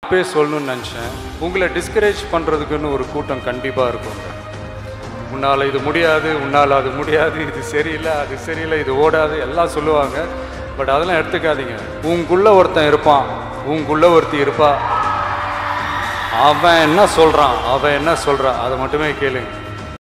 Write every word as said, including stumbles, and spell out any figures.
இப்போயே சொல்லணும்னு நினச்சேன். உங்களை டிஸ்கரேஜ் பண்ணுறதுக்குன்னு ஒரு கூட்டம் கண்டிப்பாக இருக்குங்க. உன்னால் இது முடியாது, உன்னால் அது முடியாது, இது சரியில்லை, அது சரியில்லை, இது ஓடாது எல்லாம் சொல்லுவாங்க. பட் அதெல்லாம் எடுத்துக்காதீங்க. உங்களுக்குள்ளே ஒருத்தன் இருப்பான், உங்களுக்குள்ளே ஒருத்தி இருப்பா. அவன் என்ன சொல்கிறான், அவன் என்ன சொல்கிறான், அதை மட்டுமே கேளுங்க.